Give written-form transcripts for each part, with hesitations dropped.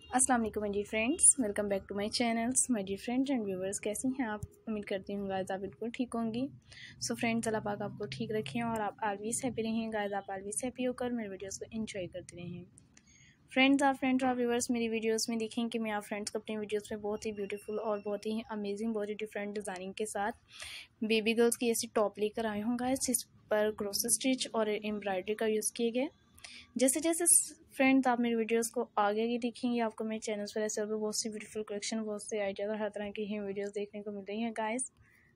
अस्सलाम वालेकुम my dear friends, welcome back to my channels my dear friends and viewers. कैसी हैं आप? उम्मीद करती हूँ गाइस आप बिल्कुल ठीक होंगी। सो फ्रेंड्स, अल्लाह पाक आपको ठीक रखें और आप ऑलवेज हैप्पी रहें गाइस। आप ऑलवेज हैप्पी होकर मेरे वीडियोस को एंजॉय करते रहें। फ्रेंड्स और व्यूवर्स, मेरी वीडियोस में देखें कि मैं आप फ्रेंड्स को अपनी वीडियोस में बहुत ही ब्यूटीफुल और बहुत ही अमेजिंग, बहुत ही डिफरेंट डिज़ाइनिंग के साथ बेबी गर्ल्स की ऐसी टॉप लेकर आए हूँ गाइस, जिस पर क्रोस स्टिच और एम्ब्रॉयडरी का यूज़ किए गए। जैसे जैसे फ्रेंड्स आप मेरी वीडियोस को आगे की देखेंगे, आपको मेरे चैनल्स पर ऐसे और भी बहुत सी ब्यूटीफुल कलेक्शन, बहुत से आइडियाज़ और हर तरह की ही वीडियोस देखने को मिल रही हैं गाइस।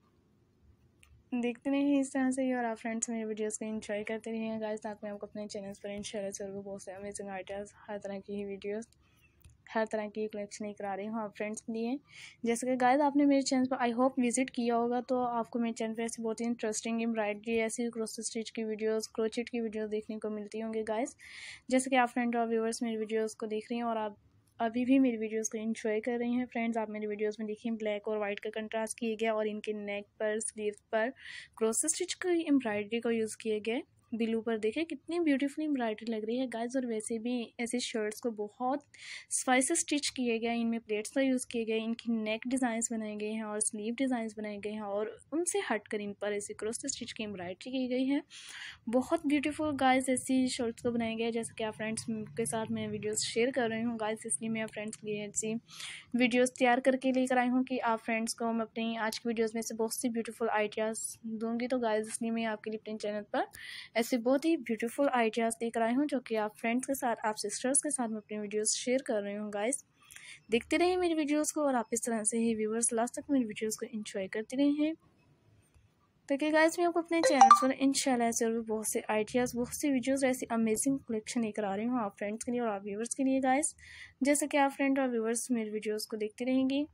देखते रहिए इस तरह से ही और आप फ्रेंड्स मेरे वीडियोस को एंजॉय करते रहिए गाइस। साथ में आपको अपने चैनल्स पर इंशाल्लाह से और भी बहुत से अमेजिंग आइडियाज़, हर तरह की ही वीडियोस, हर तरह की कलेक्शन लेकर आ रही हूँ आप फ्रेंड्स के लिए। जैसे कि गाइस आपने मेरे चैनल पर आई होप विजिट किया होगा, तो आपको मेरे चैनल पर ऐसी बहुत ही इंटरेस्टिंग एम्ब्रॉयडरी, ऐसी क्रोस स्टिच की वीडियोस, क्रोचेट की वीडियोस देखने को मिलती होंगी गाइस। जैसे कि आप फ्रेंड और व्यूवर्स मेरी वीडियोस को देख रही हैं और आप अभी भी मेरी वीडियोस को एंजॉय कर रही हैं। फ्रेंड्स, आप मेरी वीडियोस में देखिए ब्लैक और वाइट का कंट्रास्ट किए गया और इनके नेक पर, स्लीव पर क्रोस स्टिच की एम्ब्रॉयडरी को यूज़ किए गए। बिलू पर देखिए कितनी ब्यूटीफुल एम्ब्रॉयडरी लग रही है गाइस। और वैसे भी ऐसे शर्ट्स को बहुत स्पाइसी स्टिच किए गए, इनमें प्लेट्स का यूज़ किए गए, इनकी नेक डिज़ाइंस बनाए गए हैं और स्लीव डिज़ाइंस बनाए गए हैं और उनसे हटकर इन पर ऐसे क्रॉस स्टिच की एम्ब्रॉयडरी की गई है। बहुत ब्यूटीफुल गाइस ऐसी शर्ट्स को बनाया गया है। जैसे कि आप फ्रेंड्स के साथ मैं वीडियोस शेयर कर रही हूँ गाइस, इसलिए मैं फ्रेंड्स के लिए ऐसी वीडियोस तैयार करके लेकर आई हूँ कि आप फ्रेंड्स को मैं अपनी आज की वीडियोस में से बहुत सी ब्यूटीफुल आइडियाज़ दूंगी। तो गाइस इसलिए मैं आपके लिए अपने चैनल पर ऐसे बहुत ही ब्यूटीफुल आइडियाज़ लेकर आई हूँ, जो कि आप फ्रेंड्स के साथ, आप सिस्टर्स के साथ मैं अपनी वीडियोस शेयर कर रही हूँ गाइस। देखते रहिए मेरी वीडियोस को और आप इस तरह से ही व्यूवर्स लास्ट तक मेरी वीडियोस को एंजॉय करते रहिए। ताकि गाइस मैं आपको अपने चैनल पर इंशाल्लाह ऐसे और भी बहुत से आइडियाज़, बहुत सी वीडियोस, ऐसी अमेजिंग कलेक्शन लेकर आ रही हूँ आप फ्रेंड्स के लिए और आप व्यूवर्स के लिए गाइस। जैसे कि आप फ्रेंड और व्यूवर्स मेरी वीडियोस को देखते रहेंगी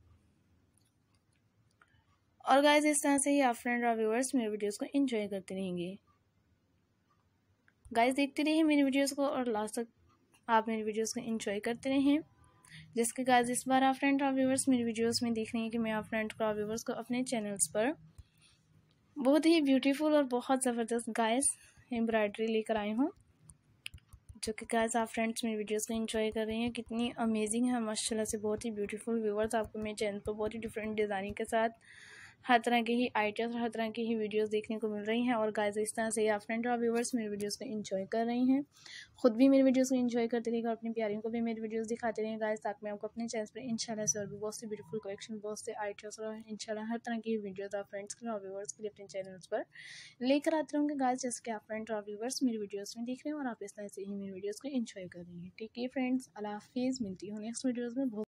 और गाइस इस तरह से ही आप फ्रेंड और व्यूवर्स मेरी वीडियोस को एंजॉय करते रहेंगे। गाइस देखते रहिए मेरी वीडियोस को और लास्ट तक आप मेरी वीडियोस को एंजॉय करते रहें। जैसे कि गाइस इस बार आप फ्रेंड और व्यूवर्स मेरी वीडियोस में देख रही हैं कि मैं आप फ्रेंड और व्यूवर्स को अपने चैनल्स पर बहुत ही ब्यूटीफुल और बहुत ज़बरदस्त गाइस एम्ब्रॉयडरी लेकर आई हूँ, जो कि गाइस आप फ्रेंड्स मेरी वीडियोस को एंजॉय कर रही हैं। कितनी अमेजिंग है माशाल्लाह से, बहुत ही ब्यूटीफुल व्यूवर्स। आपको मेरे चैनल पर बहुत ही डिफरेंट डिज़ाइनिंग के साथ हर तरह की ही आइडियाज़ और हर तरह की ही वीडियोस देखने को मिल रही हैं और गाइस इस तरह से आप फ्रेंड और व्यूवर्स मेरी वीडियोस को एंजॉय कर रही हैं। खुद भी मेरी वीडियोस को एंजॉय करते रहिएगा और अपनी प्यारियों को भी मेरी वीडियोस दिखाते रहें गाइस, ताकि मैं आपको अपने चैनल पर इंशाल्लाह से और भी बहुत सी ब्यूटीफुल कलेक्शन, बहुत से आइडियाज़ और इंशाल्लाह हर तरह की वीडियोस आप फ्रेंड्स के लिए और व्यूवर्स के लिए अपने चैनल्स पर लेकर आते रहूँगी गाइस। जैसे कि आप फ्रेंड और व्यूवर्स मेरी वीडियोस में देख रहे हैं और आप इस तरह से ही मेरी वीडियोस को एंजॉय कर रही हैं। ठीक है फ्रेंड्स, अल्लाह हाफिज़। मिलती हूँ नेक्स्ट वीडियोस में। बहुत